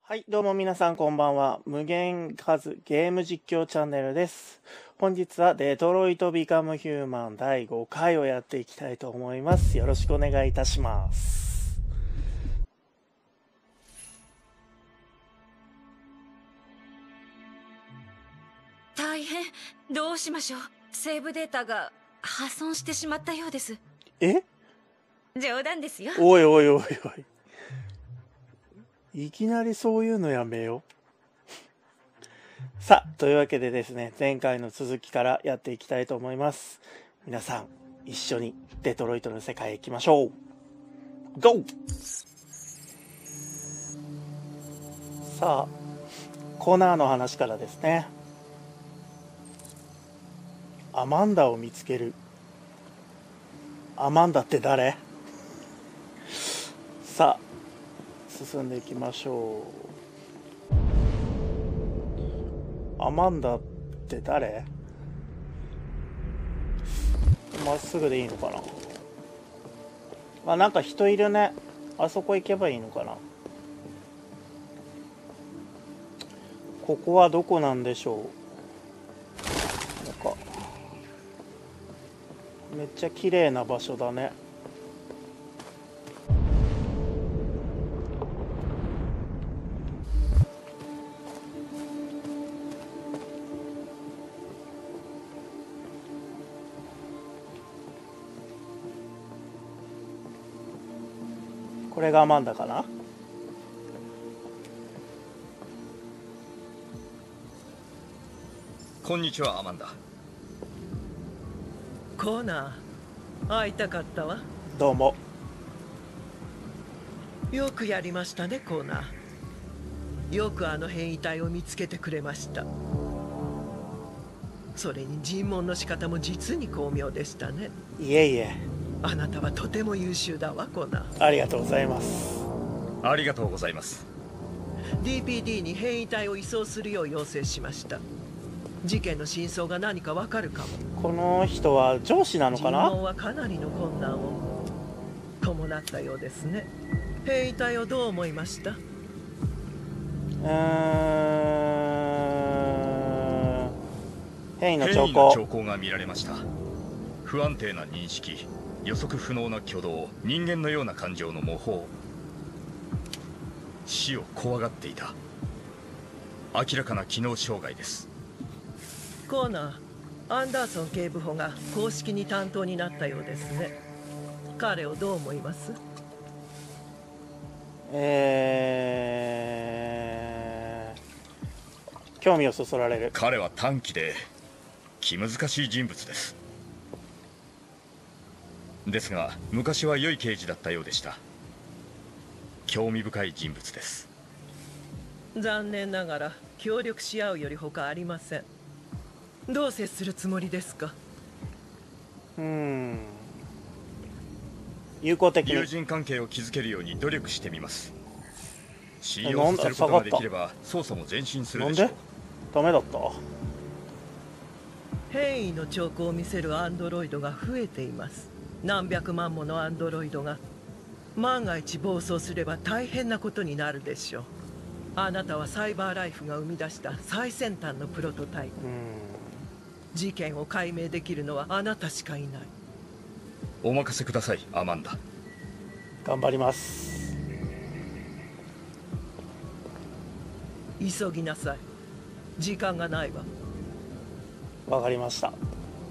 はい、どうも皆さんこんばんは。無限数ゲーム実況チャンネルです。本日はデトロイトビカムヒューマン第5回をやっていきたいと思います。よろしくお願いいたします。 大変。どうしましょう。セーブデータが破損してしまったようです。 え？ 冗談ですよ。 おいおいおいおい。いきなりそういうのやめよう。さあ、というわけでですね、前回の続きからやっていきたいと思います。皆さん、一緒にデトロイトの世界へ行きましょう。GO！ さあ、コナーの話からですね。アマンダを見つける。アマンダって誰？さあ、進んでいきましょう。アマンダって誰？まっすぐでいいのかな。あ、なんか人いるね。あそこ行けばいいのかな。ここはどこなんでしょう。なんかめっちゃ綺麗な場所だね。これがアマンダかな。 こんにちは、アマンダ。 コーナー、会いたかったわ。 どうも。 よくやりましたね、コーナー。よくあの変異体を見つけてくれました。それに尋問の仕方も実に巧妙でしたね。 いえいえ。 あなたはとても優秀だわ、コーナー。 ありがとうございます。 ありがとうございます。 DPD に変異体を移送するよう要請しました。事件の真相が何かわかるかも。 この人は上司なのかな。 尋問はかなりの困難を伴ったようですね。変異体をどう思いました？ 変異の変異兆候。 の兆候が見られました。不安定な認識、予測不能な挙動、人間のような感情の模倣、死を怖がっていた。明らかな機能障害です。 コーナー、アンダーソン警部補が公式に担当になったようですね。彼をどう思います？ 興味をそそられる。 彼は短気で気難しい人物です。ですが昔は良い刑事だったようでした。興味深い人物です。 残念ながら協力し合うより他ありません。どう接するつもりですか？ 友好的に友人関係を築けるように努力してみます。信用させることができれば捜査も前進するでしょう。 なんでダメだった？ 変異の兆候を見せるアンドロイドが増えています。何百万ものアンドロイドが万が一暴走すれば大変なことになるでしょう。あなたはサイバーライフが生み出した最先端のプロトタイプ。事件を解明できるのはあなたしかいない。 お任せください、アマンダ。 頑張ります。 急ぎなさい。時間がないわ。 わかりました。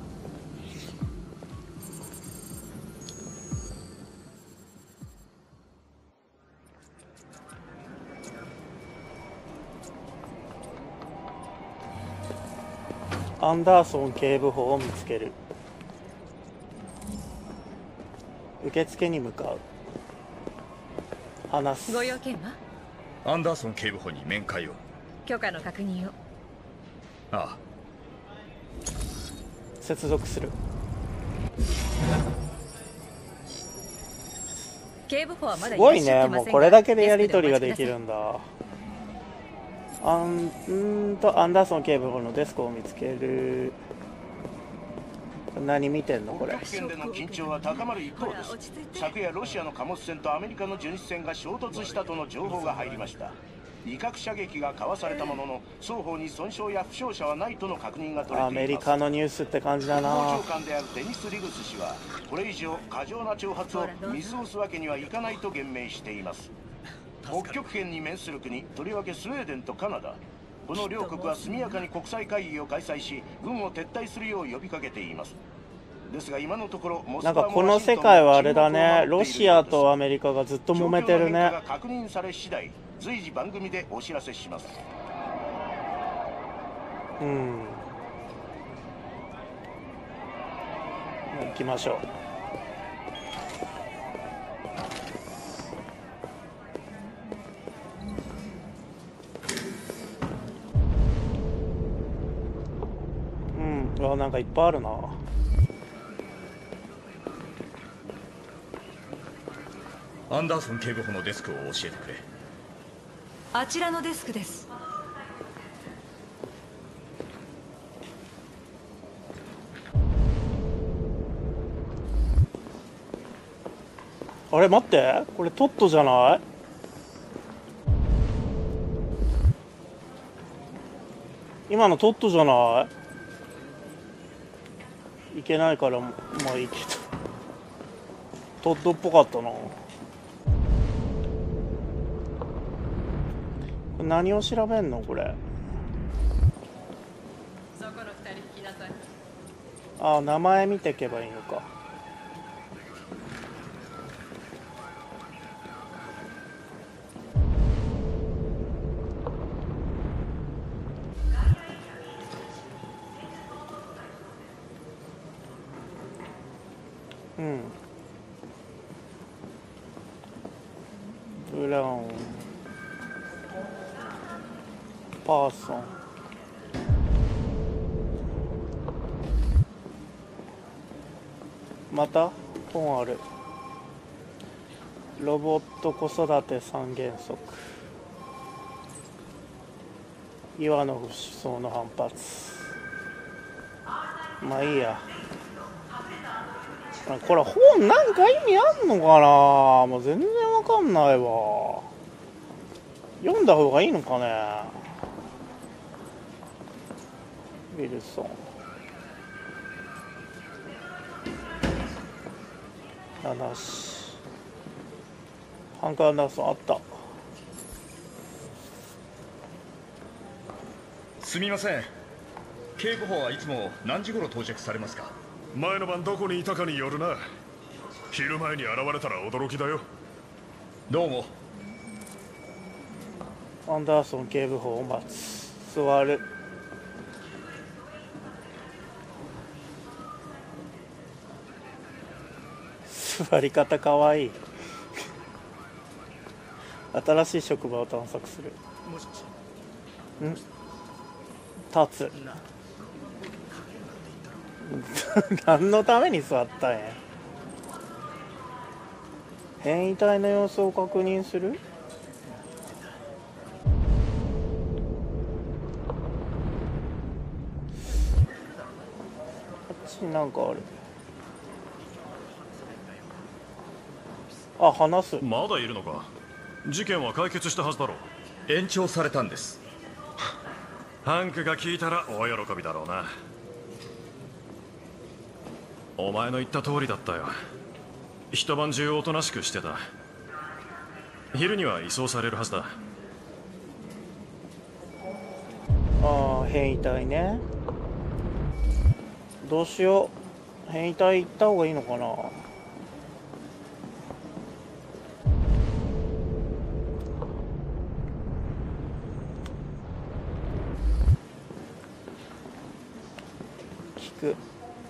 アンダーソン警部補を見つける。受付に向かう。話す。 ご用件は？ アンダーソン警部補に面会を。 許可の確認を。 ああ。 接続する。 警部補はまだすごいね。 いらっしゃってませんが、 もうこれだけでやり取りができデスクでるんだ。アンダーソン警部補のデスクを見つける。何見てんのこれ。 北極圏での緊張は高まる一方です。昨夜ロシアの貨物船とアメリカの巡視船が衝突したとの情報が入りました。 威嚇射撃が交わされたものの、双方に損傷や負傷者はないとの確認が取れています。 アメリカのニュースって感じだな。 国防長官であるデニス・リグス氏は、これ以上過剰な挑発を見過ごすわけにはいかないと言明しています。北極圏に面する国、とりわけスウェーデンとカナダ、この両国は速やかに国際会議を開催し、軍を撤退するよう呼びかけています。ですが今のところなんかこの世界はあれだね、ロシアとアメリカがずっと揉めてるね。 確認され次第、随時番組でお知らせします。 うん。行きましょう。うん、なんかいっぱいあるな。 アンダーソン警部補のデスクを教えてくれ。 あちらのデスクです。 あれ待って、これトットじゃない？今のトットじゃない？いけないからまあいいけど、トットっぽかったな。何を調べんのこれ。 そこの2人聞きなさい。 あ、名前見ていけばいいのか。うん。ブラウン、パーソン、また本ある。ロボット子育て三原則、岩の思想の反発。まあいいや。これ本なんか意味あんのかな。もう全然わかんないわ。読んだ方がいいのかね。ウィルソン、七し、ハンク・アンダーソンあった。 すみません、警部補はいつも何時頃到着されますか？ 前の晩どこにいたかによるな。昼前に現れたら驚きだよ。 どうも。 アンダーソン警部補を待つ。座る。座り方かわいい。新しい職場を探索する。ん？立つ。何のために座ったんや。変異体の様子を確認する。あっちになんかある。あ、話す。 まだいるのか。事件は解決したはずだろう。 延長されたんです。 ハンクが聞いたら大喜びだろうな。お前の言った通りだったよ。一晩中おとなしくしてた。昼には移送されるはずだ。 ああ、変異体ね。どうしよう。変異体行った方がいいのかな。聞く。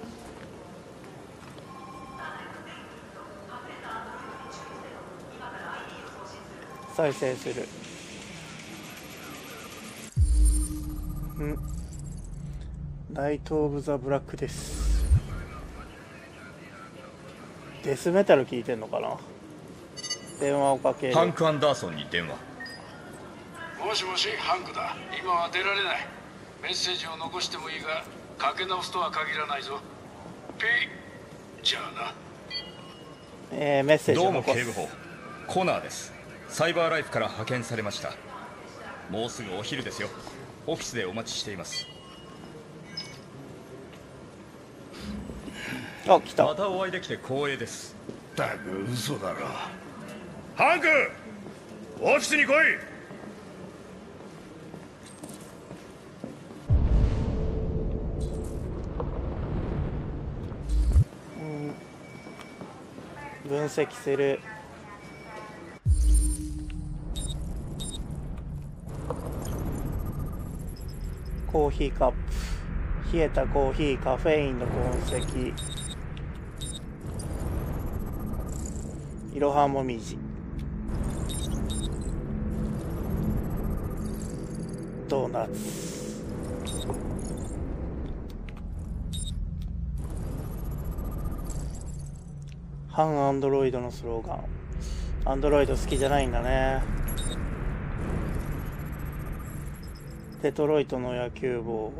再生する。ナイト・オブ・ザ・ブラックです。デスメタル聞いてんのかな。電話をかける。 ハンク・アンダーソンに電話。 もしもし、ハンクだ。今は出られない。メッセージを残してもいいが、かけ直すとは限らないぞ。ピー。じゃあな。 メッセージどうもを残す。 警部補、コナーです。サイバーライフから派遣されました。 もうすぐお昼ですよ。オフィスでお待ちしています。 あ、来た。 またお会いできて光栄です。 ったく嘘だろ。 ハンク、オフィスに来い。 分析する。コーヒーカップ、冷えたコーヒー、カフェインの痕跡、いろはもみじ、ドーナツ、反アンドロイドのスローガン。アンドロイド好きじゃないんだね。デトロイトの野球帽。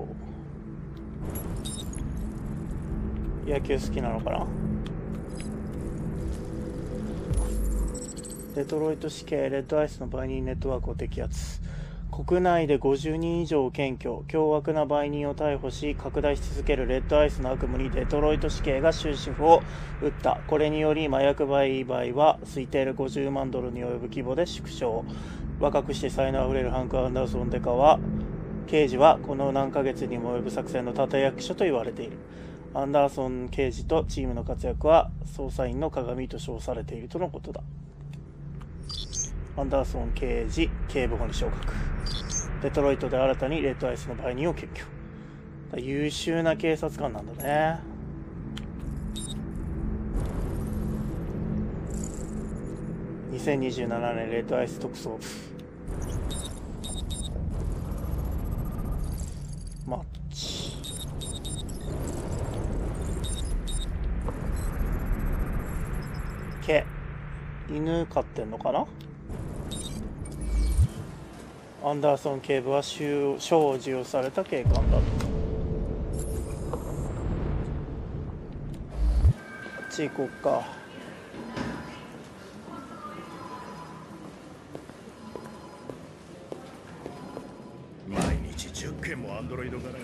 野球好きなのかな。デトロイト市警レッドアイスの売人ネットワークを摘発。国内で50人以上を検挙、凶悪な売人を逮捕し拡大し続けるレッドアイスの悪夢にデトロイト市警が終止符を打った。これにより麻薬売買は推定で50万ドルに及ぶ規模で縮小。若くして才能あふれるハンク・アンダーソン・デカは刑事はこの何ヶ月にも及ぶ作戦の立役者と言われている。アンダーソン刑事とチームの活躍は捜査員の鏡と称されているとのことだ。アンダーソン刑事、警部補に昇格。デトロイトで新たにレッドアイスの売人を検挙。優秀な警察官なんだね。2027年レッドアイス特捜部。マッチ。犬飼ってんのかな。アンダーソン警部は賞を授与された警官だと。こっち行こうか。 毎日10件もアンドロイドから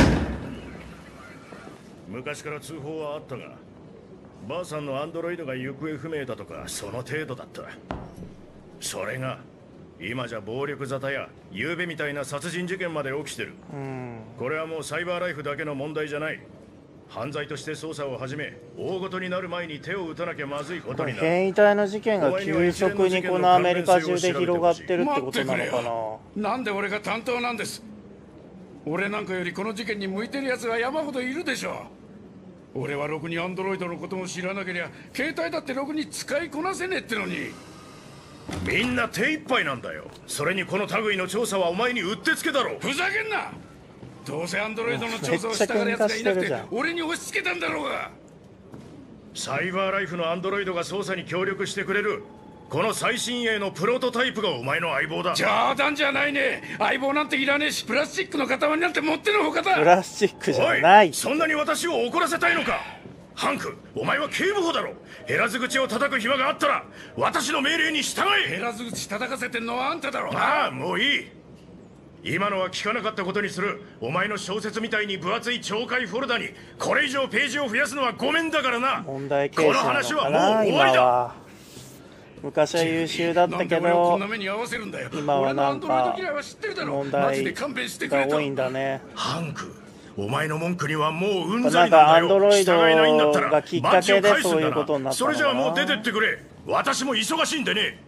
昔から通報はあったが、ばあさんのアンドロイドが行方不明だとかその程度だった。それが今じゃ暴力沙汰や夕べみたいな殺人事件まで起きてる。これはもうサイバーライフだけの問題じゃない。犯罪として捜査を始め大ごとになる前に手を打たなきゃまずいことになる。 変異体の事件が急速にこのアメリカ中で広がってるってことなのかな。 なんで俺が担当なんです。俺なんかよりこの事件に向いてる奴が山ほどいるでしょ。俺はろくにアンドロイドのことも知らなけりゃ携帯だってろくに使いこなせねえってのに。 みんな手一杯なんだよ。それにこの類の調査はお前にうってつけだろ。 ふざけんな。どうせアンドロイドの調査をしたがる奴がいなくて俺に押し付けたんだろうが。 サイバーライフのアンドロイドが捜査に協力してくれるこの最新鋭のプロトタイプがお前の相棒だ。 冗談じゃないね。相棒なんていらねえし、プラスチックの塊なんて持ってのほかだ。 プラスチックじゃない。 おい、そんなに私を怒らせたいのか。ハンク、お前は警部補だろ。減らず口を叩く暇があったら私の命令に従え。 減らず口叩かせてんのはあんただろ。 ああ、もういい。今のは聞かなかったことにする。お前の小説みたいに分厚い懲戒フォルダにこれ以上ページを増やすのはごめんだからな。 問題形式なのかな。 この話はもう終わりだ。 昔は優秀だったけど今はなんか問題が多いんだね。 ハンク、お前の文句にはもううんざなんりなんだよ。 かアンドロイド従えないんだったらがきっかけでそういうことになったのかな。 それじゃあもう出てってくれ。私も忙しいんでね。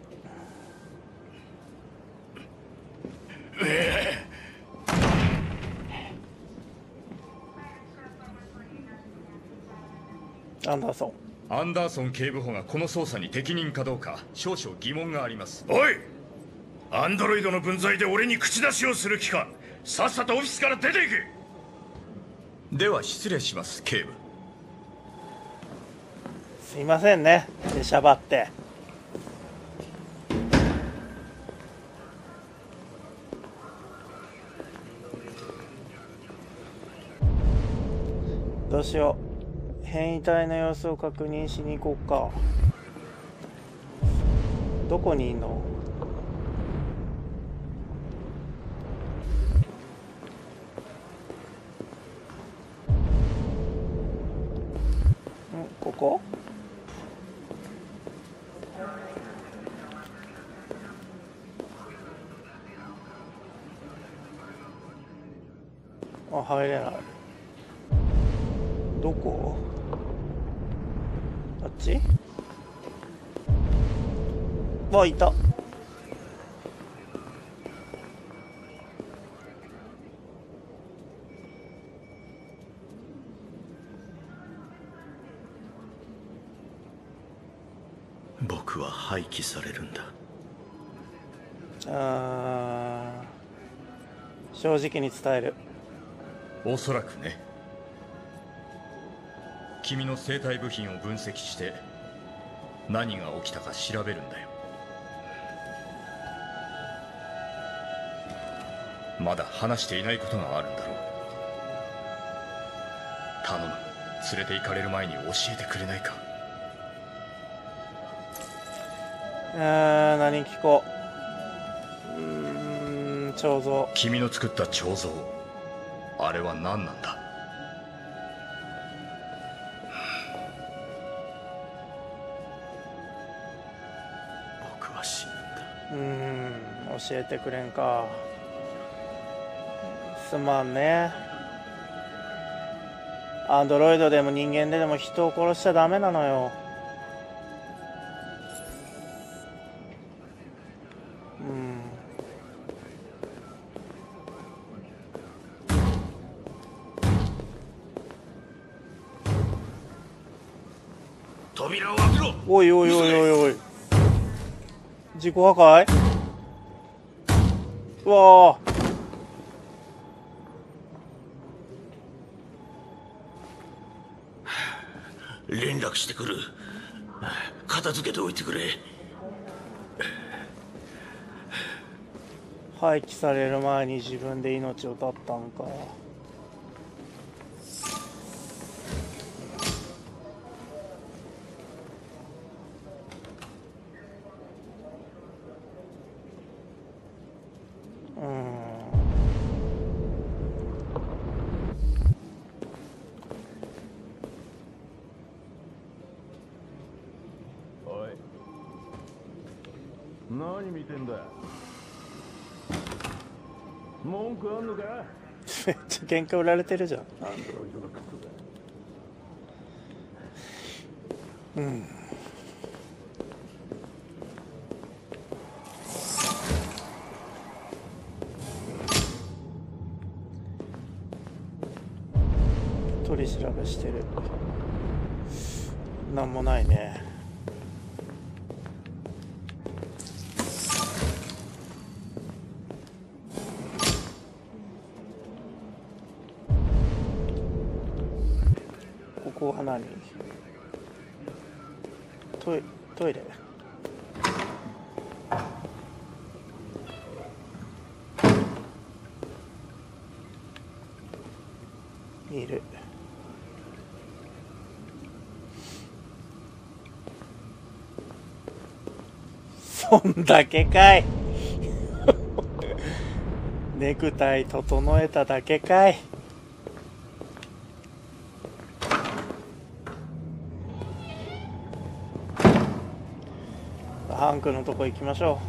アンダーソン。 アンダーソン警部補がこの捜査に適任かどうか少々疑問があります。 おい、アンドロイドの分際で俺に口出しをする気か。さっさとオフィスから出ていけ。 では失礼します、警部。 すいませんね、出しゃばって。どうしよう。変異体の様子を確認しに行こうか。どこにいんの？ あ、入れない。どこ？あっち？わ、いた。 僕は廃棄されるんだ。 正直に伝える。 おそらくね。君の生体部品を分析して何が起きたか調べるんだよ。まだ話していないことがあるんだろう。頼む、連れて行かれる前に教えてくれないか。 何聞こう。彫像。 君の作った彫像、あれは何なんだ？ 僕は死んだ。 教えてくれんか。すまんね。アンドロイドでも人間でも人を殺しちゃダメなのよ。 扉を開けろ。 おいおいおいおいおい。自己破壊？うわあ。 連絡してくる。片付けておいてくれ。 廃棄される前に自分で命を絶ったんか。 何見てんだ。文句あんのか。 めっちゃ喧嘩売られてるじゃん。取り調べしてる。なんもないね。ここは何？トイレ。いる。そんだけかい。ネクタイ整えただけかい。ハンクのとこ行きましょ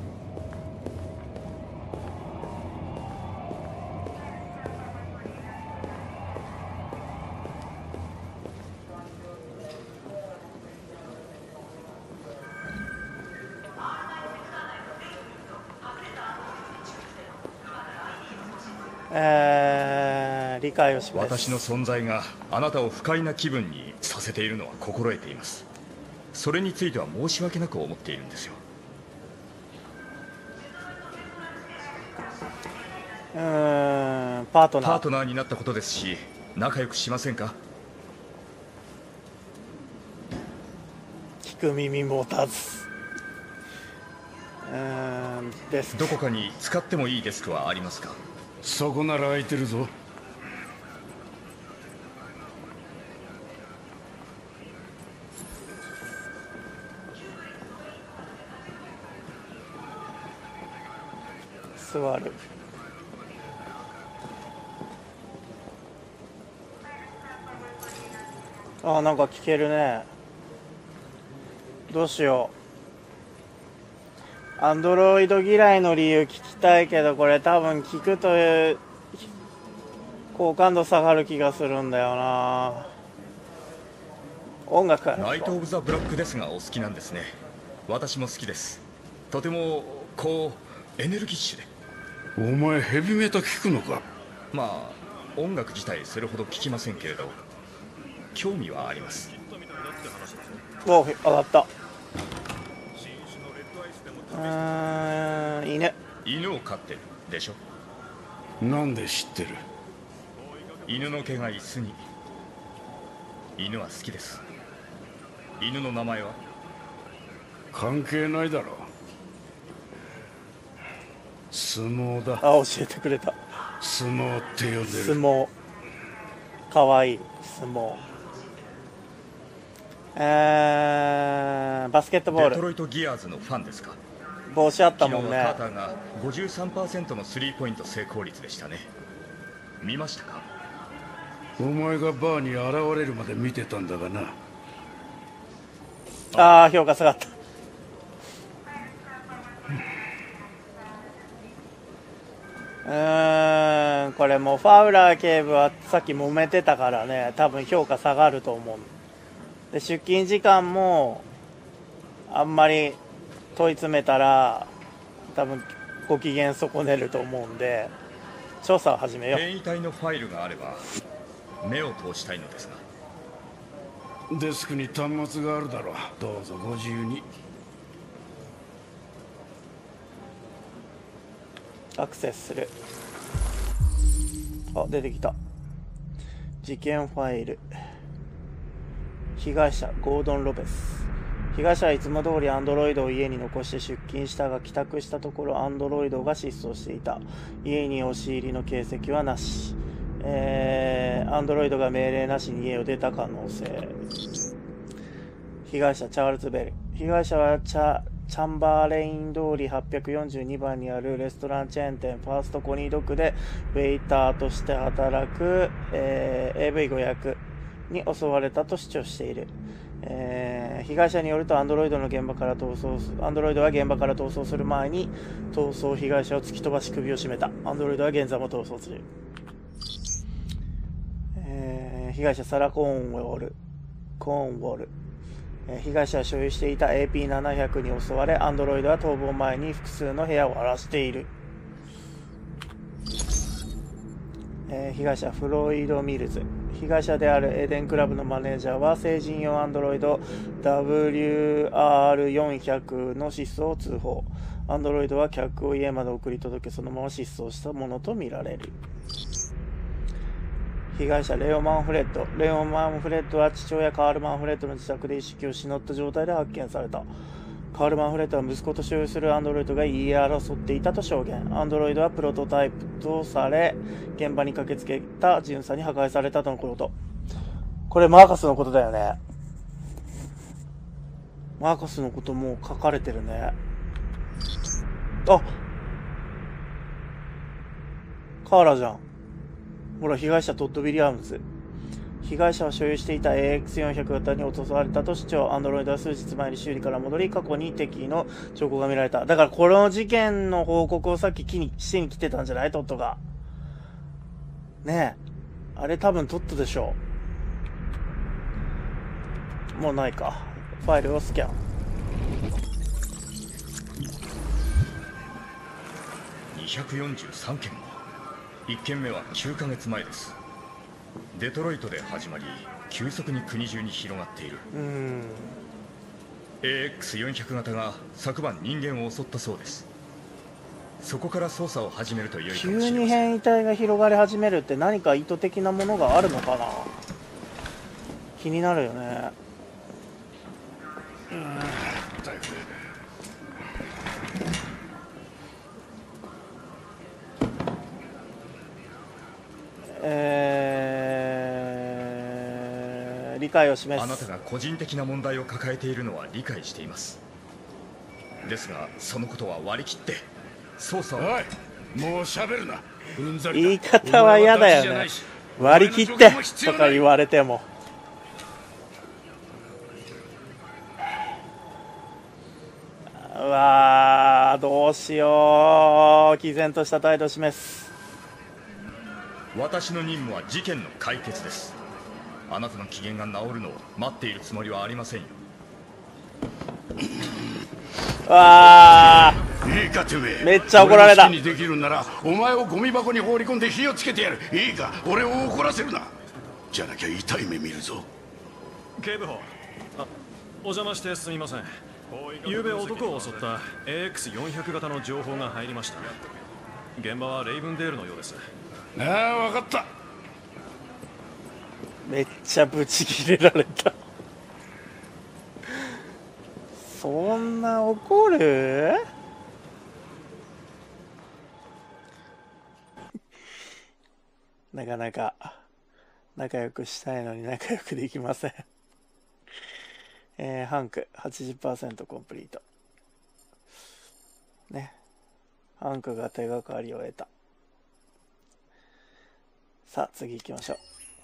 う。理解を示す。 私の存在があなたを不快な気分にさせているのは心得ています。それについては申し訳なく思っているんですよ。 パートナーになったことですし、仲良くしませんか？ 聞く耳持たず。デスク。 どこかに使ってもいいデスクはありますか？ そこなら空いてるぞ。 座る。あ、なんか聞けるね。どうしよう。アンドロイド嫌いの理由聞きたいけど、これ多分聞くという好感度下がる気がするんだよな。音楽はナイト・オブ・ザ・ブラックですがお好きなんですね。私も好きです。とてもこうエネルギッシュで。 お前ヘビメタ聞くのか？ まあ音楽自体それほど聞きませんけれど興味はあります。 お、上がった。 犬を飼ってるでしょ。 なんで知ってる？ 犬の毛が椅子に。犬は好きです。犬の名前は？ 関係ないだろう。相撲だ。 あ、教えてくれた。 相撲って呼んでる。 相撲。かわいい。相撲。バスケットボール。 デトロイトギアーズのファンですか？ 帽子あったもんね。 昨日はカーターが 53% のスリーポイント成功率でしたね。見ましたか？ お前がバーに現れるまで見てたんだがな。 ああ、評価下がった。これもうファウラー警部はさっき揉めてたからね、多分評価下がると思う。で、出勤時間もあんまり問い詰めたら多分ご機嫌損ねると思うんで、調査を始めよう。 変異体のファイルがあれば目を通したいのですが。 デスクに端末があるだろう。どうぞご自由に。 アクセスする。あ、出てきた。事件ファイル。被害者ゴードン・ロペス。被害者はいつも通りアンドロイドを家に残して出勤したが、帰宅したところアンドロイドが失踪していた。家に押し入りの形跡はなし。アンドロイドが命令なしに家を出た可能性。被害者チャールズ・ベル。被害者はチャンバーレイン通り842番にあるレストランチェーン店ファーストコニードッグでウェイターとして働く、AV 語訳に襲われたと主張している。被害者によるとアンドロイドは現場から逃走する前に逃走被害者を突き飛ばし首を絞めた。アンドロイドは現在も逃走する。被害者サラ・コーンウォル。被害者は所有していた AP700 に襲われ、アンドロイドは逃亡前に複数の部屋を荒らしている。被害者フロイド・ミルズ。被害者であるエデンクラブのマネージャーは成人用アンドロイド WR400 の失踪を通報。アンドロイドは客を家まで送り届け、そのまま失踪したものとみられる。被害者レオ・マンフレッド。レオ・マンフレッドは父親カール・マンフレッドの自宅で意識を失った状態で発見された。カール・マンフレッドは息子と所有するアンドロイドが言い争っていたと証言。アンドロイドはプロトタイプとされ、現場に駆けつけた巡査に破壊されたとのこと。これマーカスのことだよね。マーカスのことも書かれてるね。あ、カーラじゃん。ほら、被害者トッド・ウィリアムズ。被害者は所有していた AX400 型に落とされたと主張。アンドロイドは数日前に修理から戻り、過去に敵の兆候が見られた。だからこの事件の報告をさっきしに来てたんじゃない？トッドが。ねえ。あれ多分トッドでしょう。もうないか。ファイルをスキャン。 243件も。1件目は9ヶ月前です。デトロイトで始まり急速に国中に広がっている。AX400 型が昨晩人間を襲ったそうです。そこから捜査を始めると良いかもしれません。 急に変異体が広がり始めるって何か意図的なものがあるのかな。気になるよね。理解を示す。 あなたが個人的な問題を抱えているのは理解しています。ですがそのことは割り切って捜査を。 おい、もう喋るな。 言い方は嫌だよね。割り切ってとか言われても。うわー、どうしよう。毅然とした態度を示す。 私の任務は事件の解決です。あなたの機嫌が治るのを待っているつもりはありませんよ。 あいいかてめえ、 めっちゃ怒られた。 俺の好きにできるならお前をゴミ箱に放り込んで火をつけてやる。いいか、俺を怒らせるな。じゃなきゃ痛い目見るぞ。 警部補、お邪魔してすみません。昨べ男を襲った AX400 型の情報が入りました。現場はレイブンデールのようです。 ああ、分かった。 めっちゃブチ切れられた。そんな怒る？なかなか仲良くしたいのに仲良くできません。ハンク 80% コンプリート。ね。ハンクが手がかりを得た。さあ、次行きましょう。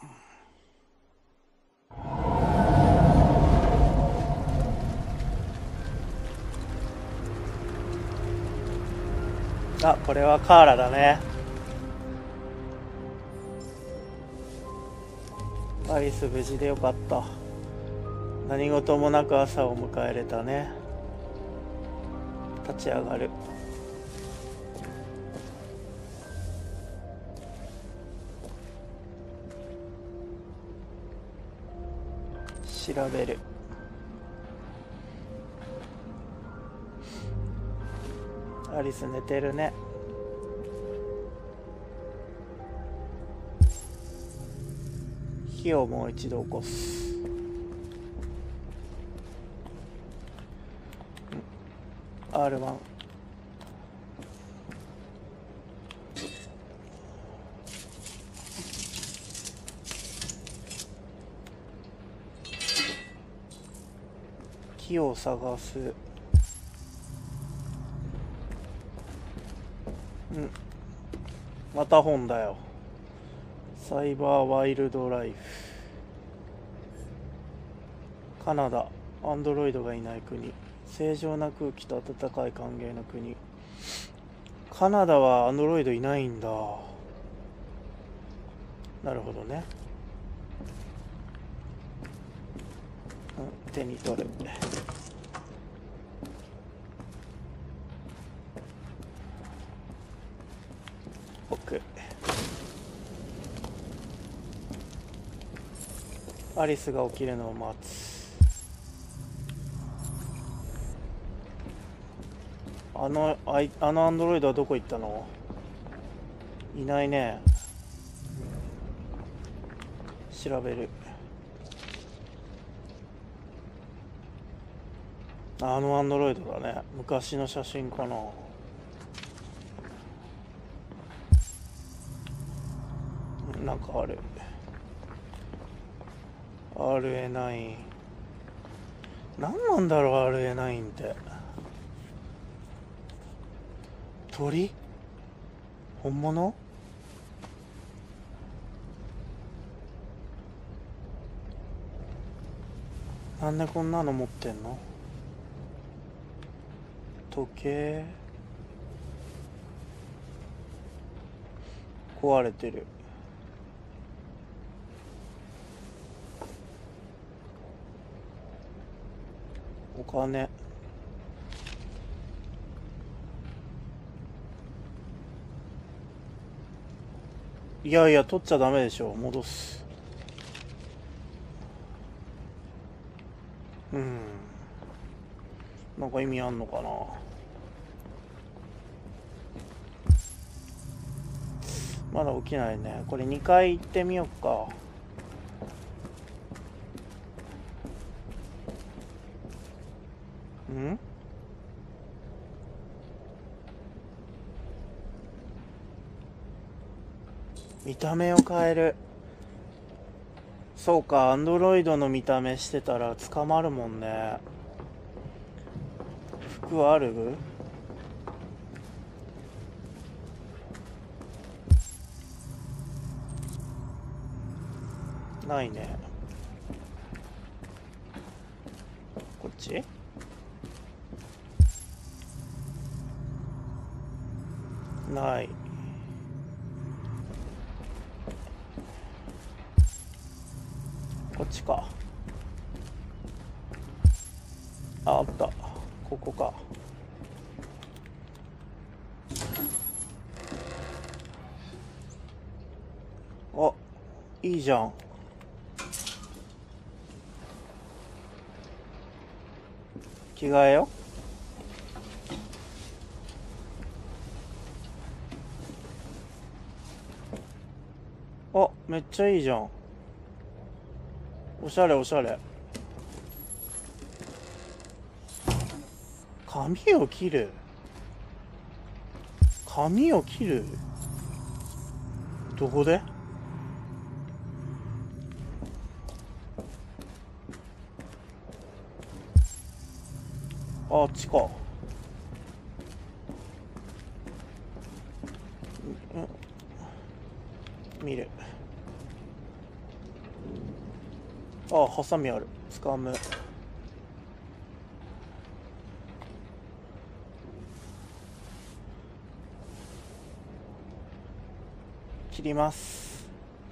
あ、これはカーラだね。アリス無事でよかった。何事もなく朝を迎えれたね。立ち上がる。調べる。アリス寝てるね。火をもう一度起こす。R1。木を探す。また本だよ。サイバーワイルドライフ。カナダ、アンドロイドがいない国。正常な空気と温かい歓迎の国。カナダはアンドロイドいないんだ。なるほどね。手に取る。奥。アリスが起きるのを待つ。あのアンドロイドはどこ行ったの？いないね。調べる。あのアンドロイドだね。昔の写真かな。なんかある。RA9。何なんだろう RA9 って。鳥？本物？なんでこんなの持ってんの？時計壊れてる。お金。いやいや、取っちゃダメでしょ。戻す。なんか意味あんのかな。まだ起きないね。これ2回行ってみようか。見た目を変える。そうか、アンドロイドの見た目してたら捕まるもんね。服ある？ないね。こっち？ない。 っちか。あった、ここか。あ、いいじゃん。着替えよ。あ、めっちゃいいじゃん。おしゃれおしゃれ。髪を切る。髪を切る。どこで？あっちか。見る。あ、ハサミある。掴む。切ります。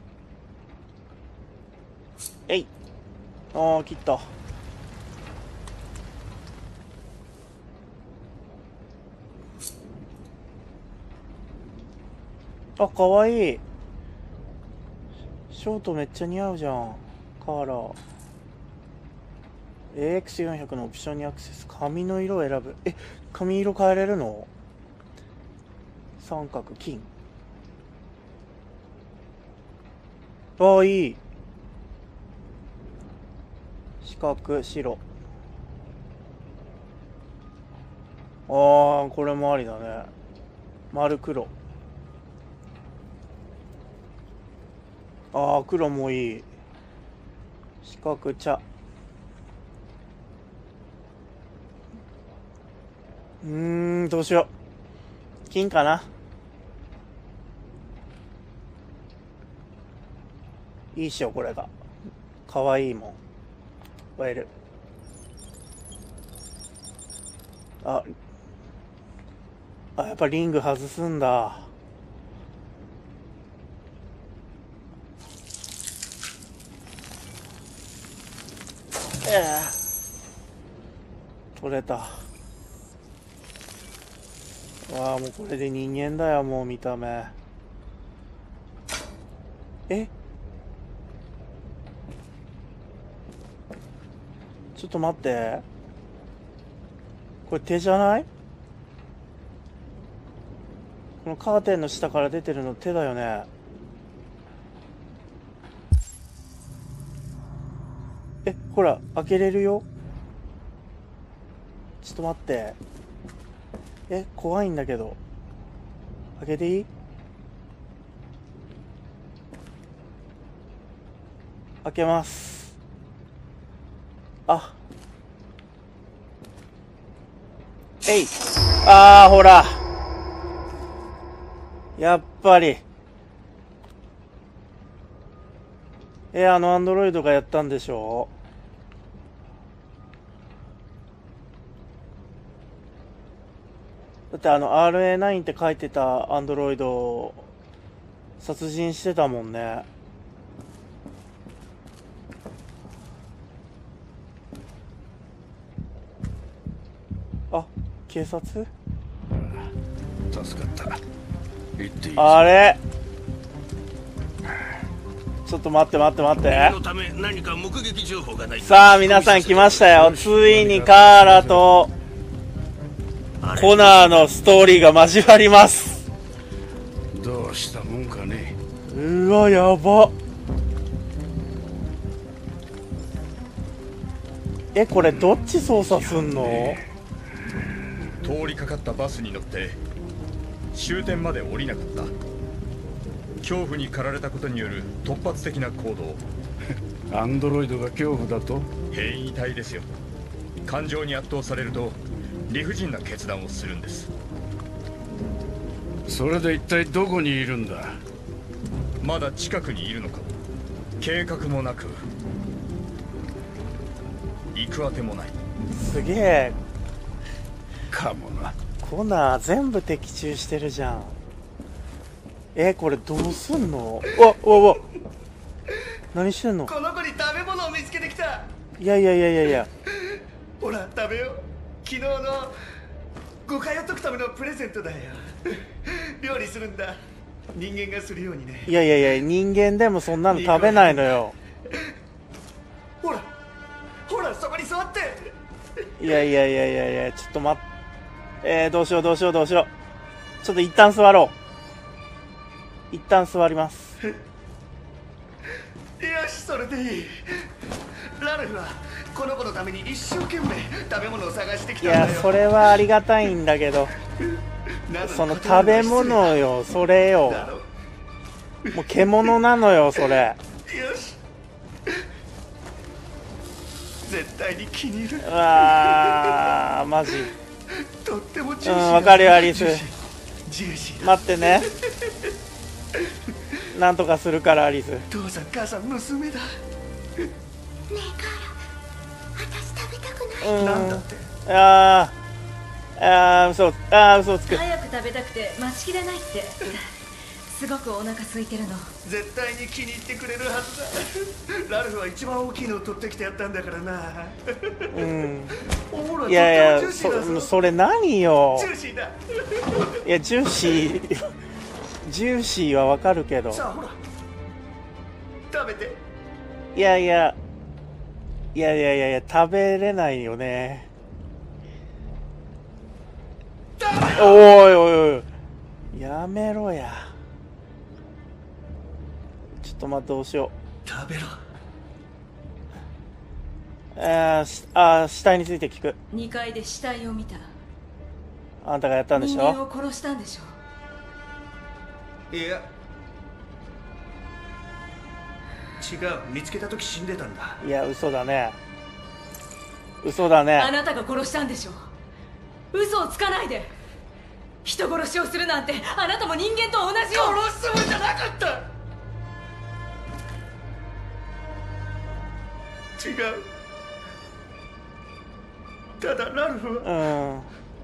えい。ああ、切った。あ、かわいい。ショートめっちゃ似合うじゃん。カーラー。AX400 のオプションにアクセス。髪の色を選ぶ。え、髪色変えれるの？三角、金。ああ、いい。四角、白。ああ、これもありだね。丸黒。ああ、黒もいい。四角、茶。どうしよう。金かな。いいっしょ、これが。かわいいもん。映える。あ、やっぱリング外すんだ。取れた。わあ、もうこれで人間だよ、もう見た目。え、ちょっと待って。これ手じゃない？このカーテンの下から出てるの手だよね。え、ほら、開けれるよ。ちょっと待って。え、怖いんだけど。開けていい？開けます。あ。えい。あー、ほら。やっぱり。アンドロイドがやったんでしょ？だってRA9 って書いてたアンドロイドを殺人してたもんね。あ、警察？ 助かった。行っていい？ あれ？ちょっと待って待って待って。さあ皆さん来ましたよ。ついにカーラとコナーのストーリーが交わります。 どうしたもんかね。 うわ、やば。え、これどっち操作すんの？ 通りかかったバスに乗って終点まで降りなかった。恐怖に駆られたことによる突発的な行動。 アンドロイドが恐怖だと？ 変異体ですよ。感情に圧倒されると理不尽な決断をするんです。 それで一体どこにいるんだ？ まだ近くにいるのか。計画もなく行くあてもない。 すげえ。 かもな。 コナー全部的中してるじゃん。これどうすんの？わわわ。 何してんの？ この子に食べ物を見つけてきた。 いやいやいやいやいや。 ほら食べよう。昨日の誤解を解くためのプレゼントだよ。料理するんだ。人間がするようにね。 いやいやいや、人間でもそんなの食べないのよ。 ほらほら、そこに座って。 いやいやいやいやいや、ちょっと待って。どうしようどうしようどうしよう。ちょっと一旦座ろう。一旦座ります。 よし、それでいい。ラルフはこの子のために一生懸命食べ物を探してきいたんだよ。 や、それはありがたいんだけど、その食べ物よ、それよ。もう獣なのよ、それ。 よし、絶対に気に入る。 うわー、マジ。 とってもジューシーだ。 わかるよ、アリス。 ジューシーだ。 待ってね。なんとかするから、アリス。 父さん母さん娘だ。 ねえカーラ、私食べたくない。 なんだって。 嘘つく。 早く食べたくて待ちきれないって。すごくお腹空いてるの。 絶対に気に入ってくれるはずだ。ラルフは一番大きいのを取ってきてやったんだからな。ほら、 いやいや、 とってもジューシーだぞ。 それ何よ。 ジューシーだ。 いや、ジューシーはわかるけど。 さあほら、食べて。 いや、食べれないよね。おいおいおい、やめろや。ちょっと待って、どうしよう。 食べろ。 死体について聞く。 2階で死体を見た。 あんたがやったんでし人間ょ？ を殺したんでしょ。 いや、違う。見つけた時死んでたんだ。 いや、嘘だね。嘘だあね。 なたが殺したんでしょ。嘘をつかないで。人殺しをするなんてあなたも人間と同じよ。 殺すつもりじゃなかった。違う。ただラルフは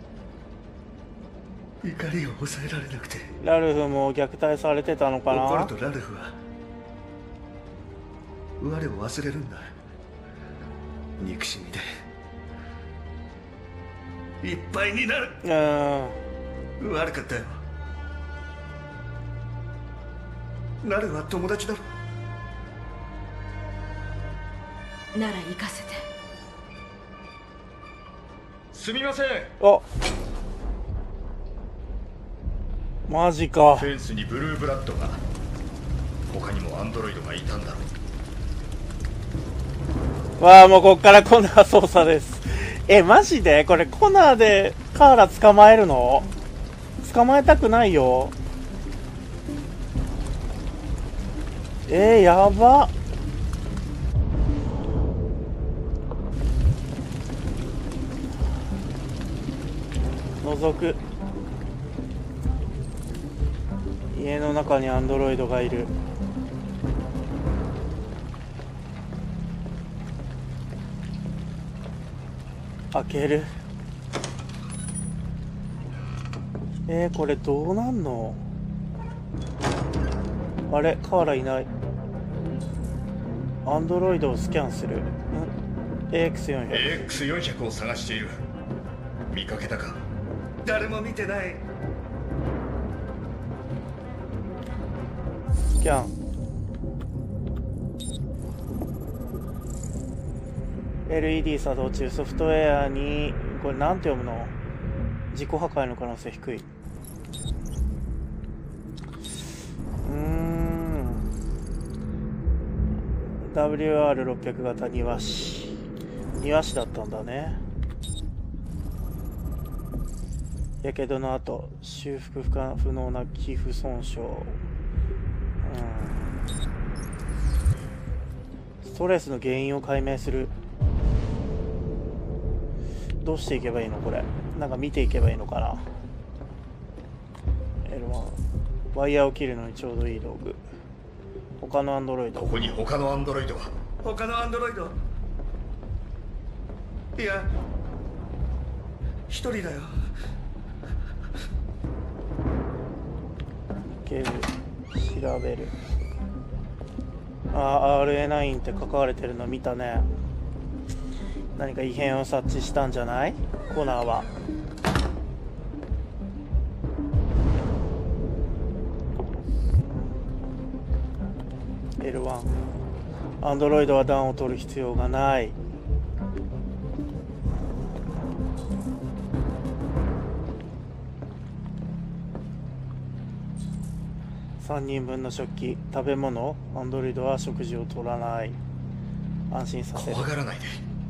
怒りを抑えられなくて。 ラルフも虐待されてたのかな？ 怒るとラルフは我を忘れるんだ。憎しみでいっぱいになる。悪かったよ。ラルフは友達だろ。 なら行かせて。 すみません。 お、マジか。 フェンスにブルーブラッドが。他にもアンドロイドがいたんだろう。 わあ、もうこっからコナー操作です。マジでこれコナーでカーラ捕まえるの？捕まえたくないよ。やば。覗く。家の中にアンドロイドがいる。開ける。これどうなんの？あれ、カーラいない。アンドロイドをスキャンする。AX400。 AX400 を探している。見かけたか？ 誰も見てない。 スキャン。LED 作動中。ソフトウェアに、これなんて読むの？自己破壊の可能性低い。WR600 型庭師。庭師だったんだね。やけどの後、修復不能な皮膚損傷。ストレスの原因を解明する。どうしていけばいいのこれ。なんか見ていけばいいのかな。L1。ワイヤーを切るのにちょうどいい道具。他のアンドロイド。 ここに他のアンドロイドが。 他のアンドロイド。いや、一人だよ。 調べる。 あ、RA9 って書かれてるの見たね。何か異変を察知したんじゃない？コナーは。L1。アンドロイドは暖を取る必要がない。3人分の食器、食べ物、アンドロイドは食事を取らない。安心させる。 怖がらないで。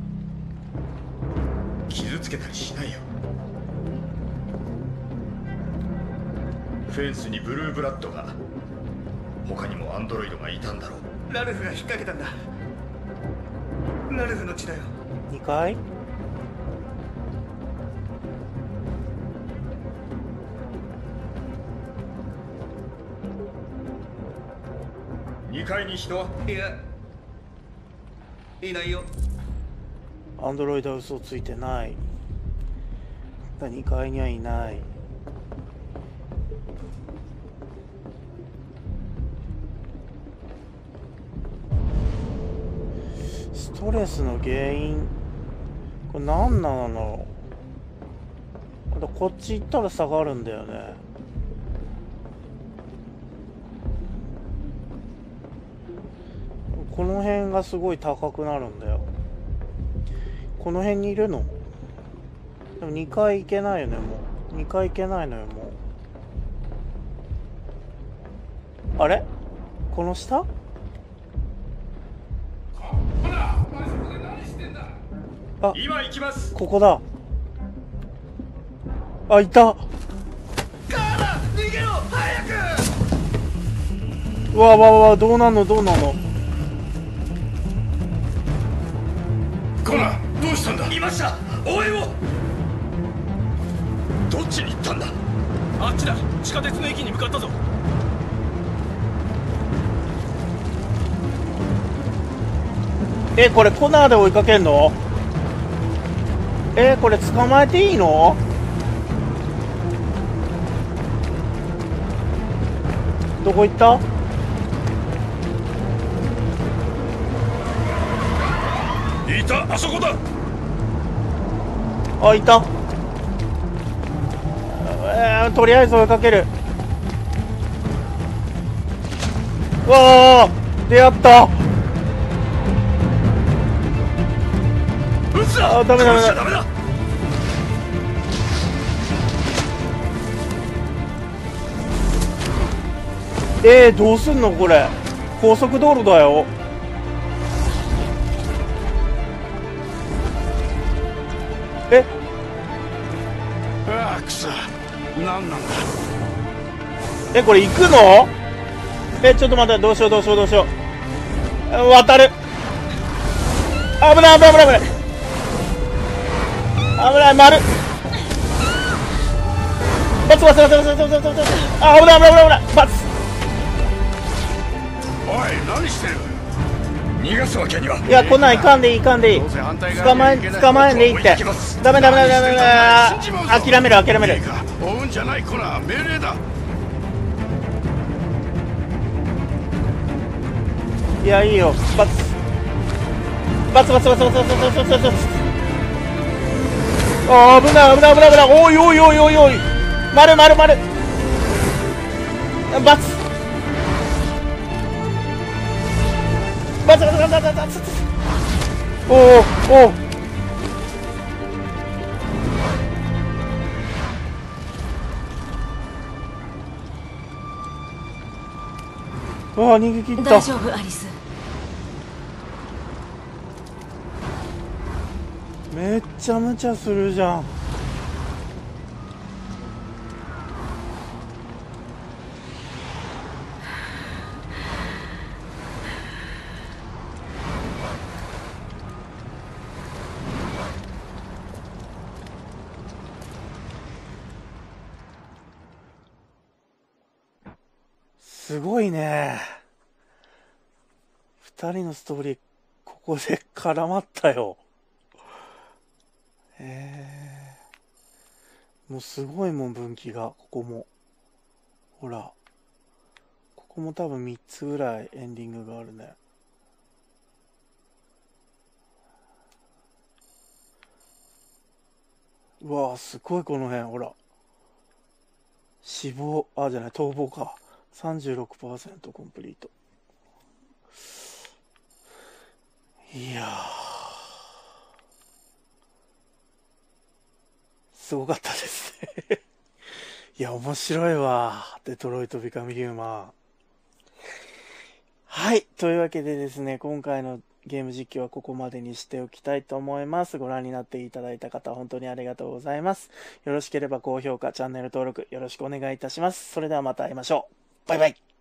傷つけたりしないよ。フェンスにブルーブラッドが。他にもアンドロイドがいたんだろう。 ラルフが引っ掛けたんだ。ラルフの血だよ。 2階 2階に人は？ いや、いないよ。 アンドロイドは嘘をついてない。2階にはいない。ストレスの原因、これ何なの？こっち行ったら下がるんだよね。この辺がすごい高くなるんだよ。この辺にいるの？でも2階行けないよね、もう。2階行けないのよ、もう。あれ？この下？あ、 今行きます。 ここだ。あ、いた。 カーラ、逃げろ、早く。 わわ、どうなんの？ コナン、どうしたんだ？ いました。応援を。 どっちに行ったんだ？ あっちだ。地下鉄の駅に向かったぞ。 これコナーで追いかけんの？これ捕まえていいの？どこ行った？ いた、あそこだ。 あ、いた。とりあえず追いかける。わあ、出会った。あ、ダメだ。どうすんのこれ？高速道路だよ。 ああ、くそ。何なんだ。 これ行くの？ちょっと待って、どうしよう。渡る。危ない。丸。バツ。あ、危ない。バツ。 おい、何してる？ 逃がすわけには。 いや、来ない、かんでいい。捕まえんでいいって。ダメ。諦める。 追うんじゃない、コナー、命令だ。 いや、いいよ。バツ。あ、危ない。おい。丸。バツ。お逃げ切った。 大丈夫、アリス。 めっちゃ無茶するじゃん。すごいね。2人のストーリー、ここで絡まったよ。もうすごいもん、分岐が。ここも。ほら。ここも多分3つぐらいエンディングがあるね。 うわぁ、すごいこの辺、ほら。死亡、じゃない、逃亡か。36% コンプリート。いやー。すごかったですね。いや、面白いわ。デトロイト・ビカム・ヒューマン。はい。というわけでですね、今回のゲーム実況はここまでにしておきたいと思います。ご覧になっていただいた方、本当にありがとうございます。よろしければ高評価、チャンネル登録よろしくお願いいたします。それではまた会いましょう。バイバイ。